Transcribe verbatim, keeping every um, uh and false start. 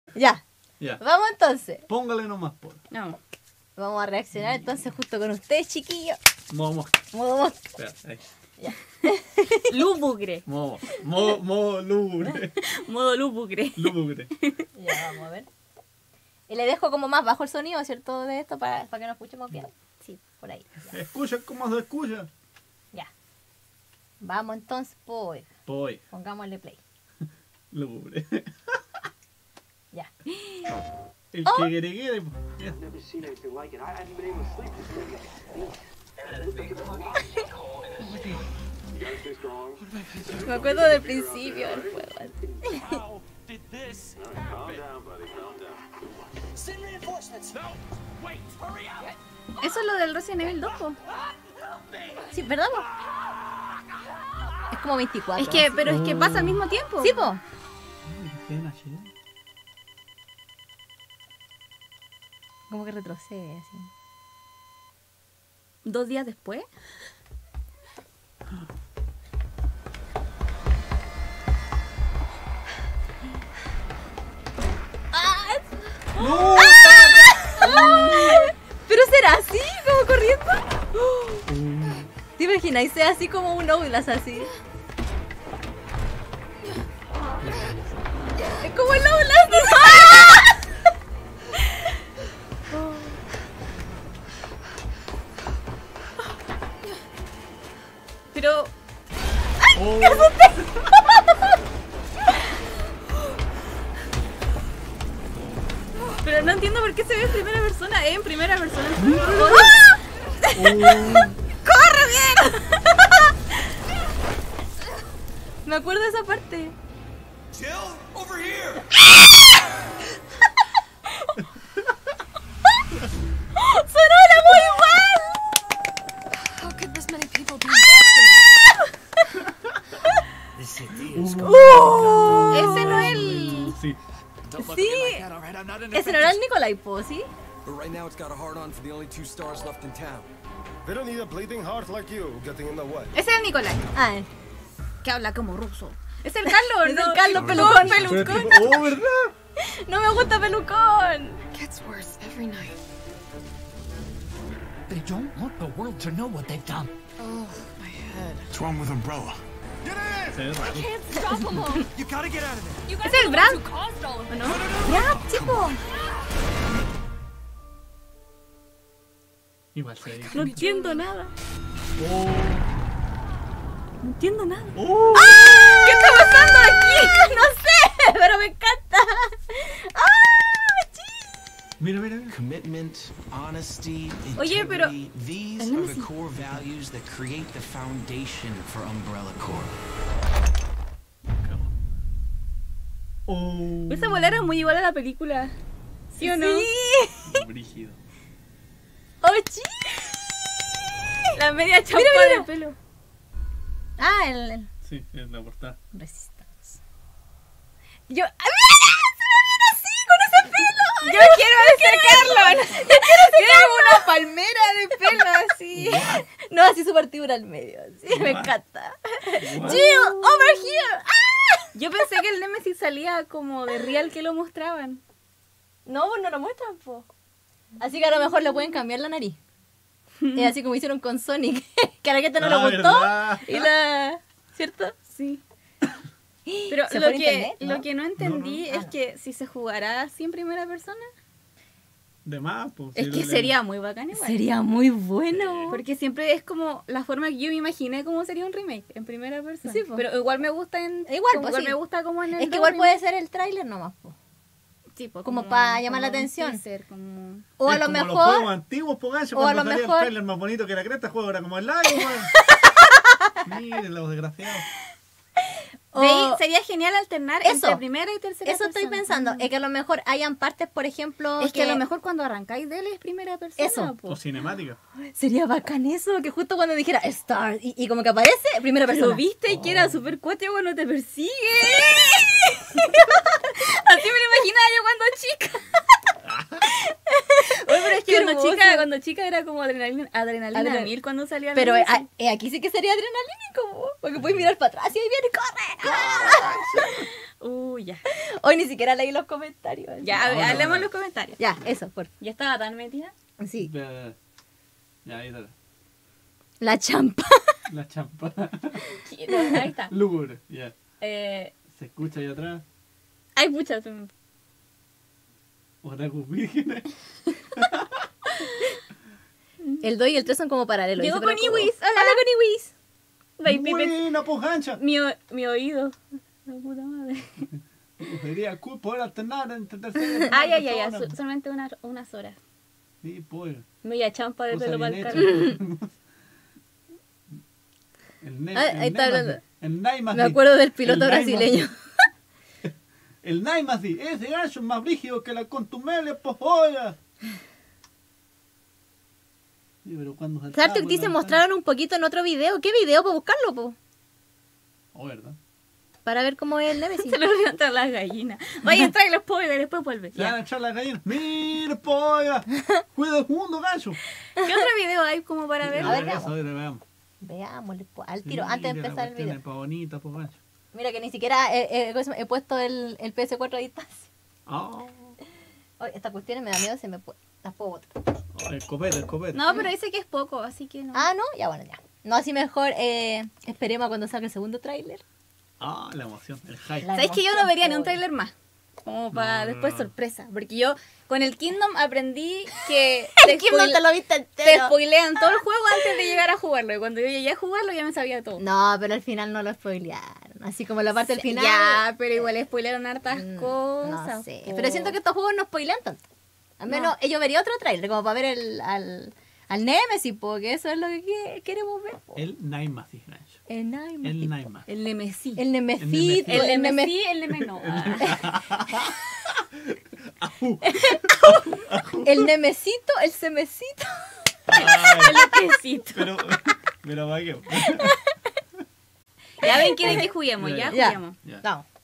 Ya. Ya. Vamos entonces. Póngale nomás por. No. Vamos a reaccionar entonces justo con ustedes, chiquillos. Modo mosca. Modo mosca. Espera, ahí. Ya. Lúgubre. Modo, modo, modo lúgubre. Modo lúgubre. Lúgubre. Ya, vamos a ver. Y le dejo como más bajo el sonido, ¿cierto? De esto para, para que nos escuchemos bien. Sí, por ahí. Ya. Escucha cómo se escucha. Ya. Vamos entonces, pues. Voy. Pongámosle play. Lúgubre. Ya. El Oh. que quiere quiere. Ya. Never seen anything like it. I haven't been able to sleep this week. You gotta stay strong. Me acuerdo del principio del juego. How did this All right, calm happen? down, buddy. Calm down. Send reinforcements. No, wait, hurry up. Eso es lo del Resident Evil dos, po. Sí, ¿verdad? po? Es como veinticuatro. Es que, así. pero es que pasa al mismo tiempo. Sí, po. Como que retrocede, así. Dos días después. ¡No! ¿Pero será así? ¿Como corriendo? ¿Te imaginas? Y sea así como un Outlast así. Es como el Outlast. Pero. Oh. Pero no entiendo por qué se ve en primera persona. Es en primera persona. ¡Corre bien! Me acuerdo de esa parte. Jill, over here. ¡Sonora muy igual! How could this many people be This city is Uh, Ese no es el. Sí. Don't look Sí. at me like that, all right? I'm not an Ese no era el Nicolai Po, ¿sí? But right now it's got a hard on for the only two stars left in town. They don't need a bleeding heart like you getting in the way. Ese es el Nicolai. Ah, eh. Que habla como ruso. Es el Carlos, Es ¿no? el Carlos No, Pelucón. Pero Pelucón. tipo, oh, ¿verdad? No me gusta Pelucón. gets worse every night? They don't want the world to know what they've done. Oh, my head. What's wrong with Umbrella? Se ve raro. Stop them all! You gotta get out of there. You guys Es el are the Brad. ones who caused all of ¿O this. no? Ya, chico. Igual se ve. No entiendo nada. Oh. No entiendo nada. Oh. ¿Qué está pasando aquí? No sé, pero me encanta. ¡Ah! ¡Sí! Mira, mira, mira. Commitment, honesty, Oye, pero- integrity, these El are the Nemesis. core values that create the foundation for Umbrella Corp. Oh. Esa bola era muy igual a la película. ¿Sí o no? Sí. Brígido. ¡Oh, sí! La media chapa Mira, mira. del pelo. Ah, el, el Sí, en la portada. Resistance. Yo. ¡Ah, mira! ¡Se me viene así con ese pelo! Yo quiero ese Carlos. Tiene una palmera de pelo así. No, así su partidura al medio. Sí, me encanta. What? Jill, over here. ¡Ah! Yo pensé que el Nemesis salía como de real que lo mostraban. No, pues no lo muestran, po. Así que a lo mejor le pueden cambiar la nariz. Es así como hicieron con Sonic. Que a la gente no Ah, le gustó. ¿verdad? Y la. ¿Cierto? Sí. Pero Se lo fue que, a internet, ¿no? lo que no entendí No, no. es Ah, no. que si se jugará así en primera persona, De más, pues. es sí, que lo- sería muy bacán igual. Sería muy bueno. Porque siempre es como la forma que yo me imaginé cómo sería un remake en primera persona. Sí, po. Pero igual me gusta en Igual, como, pues, igual sí. me gusta como en el Es que dos igual remake. puede ser el tráiler nomás, po. Sí, po, como pa llamar la como un atención. teaser, como- O a Es lo como los mejor. juegos antiguos, po, gancho, o a cuando lo salía mejor- el trailer más bonito que la cresta, el juego era como el lago, weón. Miren los desgraciados. o- Veis, sería genial alternar Eso. entre primera y tercera Eso estoy persona. pensando. Es que a lo mejor hayan partes, por ejemplo. Es que a lo mejor cuando arrancáis de él es primera persona. Eso. po. O cinemática. Sería bacán eso. Que justo cuando dijera Star y, y como que aparece, primera persona. Lo viste y que era súper cuate cuando te persigue. Así me lo imaginaba yo cuando chica. Oye, pero es que Qué cuando hermoso. chica, cuando chica era como adrenalina, adrenalina Adrenal- mil cuando salía. Pero la eh, música. eh, aquí sí que sería adrenalínico, po, porque puedes mirar para atrás y ahí viene, corre. ¡Ah! Uy, Uy, ya. Hoy ni siquiera leí los comentarios. Ya, a ver, No, no, hablemos no. los comentarios. Ya, eso, por Ya estaba tan metida. Sí. Ya, ya, ahí está. La champa. La champa. Ahí está. Lúgubre, ya. Eh, Se escucha ahí atrás. hay muchas. Otakus vírgenes. El dos y el tres son como paralelos. Llegó dice, pero con como- Iwis. Hola. Hola con Iwis. Baby, Buena, pues, gancha. mi, o- mi oído. La puta madre. Sería cool poder alternar entre tercera y Ay, cuarta ay, ay, ay, persona. so- solamente una- unas horas. Sí, pues. Media champa de Cosa pelo bien para hecha. el carro. El ne- Ah, el ahí está Neymar- hablando. El Neymar. Me acuerdo del piloto El Neymar. brasileño. El Naimasi, ese gancho es más brígido que la contumele, pues oiga. Sí, pero cuando saltaba Sartek por dice, la mostraron un poquito en otro video. ¿Qué video? Para buscarlo, po. ventana. Oh, ¿verdad? Para ver cómo es el Nemesis. Se lo voy a entrar las gallinas. Vaya a entrar y los spoilers, después vuelve. Se van a Ya. echar la gallina. Mira, pues oiga. Cuida el mundo, gancho. ¿Qué otro video hay como para ver? A ver, eso, veamos. a ver, veamos. Veámosle, po, al tiro, Sí, antes de la empezar el cuestión video. es pa' bonita, pues gancho. Mira que ni siquiera he, he- he puesto el, el P S cuatro a distancia. Oh, Oye, estas cuestiones me da miedo, se me pu- las puedo botar. oh, el copete, el copete. No, pero dice que es poco, así que no. Ah, ¿no? Ya, bueno, ya. No, así mejor eh, esperemos a cuando salga el segundo tráiler. Ah, la emoción, el hype. La ¿Sabes que yo no emoción, vería ni un po. tráiler más? Como para No, no, después no. sorpresa. Porque yo con el Kingdom aprendí que te, ¿Quién no spoil- te lo viste te entero? spoilean todo el juego antes de llegar a jugarlo. Y cuando yo llegué a jugarlo ya me sabía todo. No, pero al final no lo spoilearon. Así como la parte del final. Ya, pero igual spoilearon hartas mm, cosas. No sé. po. Pero siento que estos juegos no spoilean tanto. Al menos yo vería otro tráiler, como para ver el, al, al Nemesis, porque eso es lo que qui- queremos ver. Po. El Naimasi, gancho. El Nemesis. El Naima. El Nemesí. El Nemesito. El El El Nemes- Nemesí, el Neme no. El Nemesito, el Semecito. El Nemesito. Pero, pero va que. Ya ven, quieren que juguemos, ya Ya. juguemos. Ya. Vamos.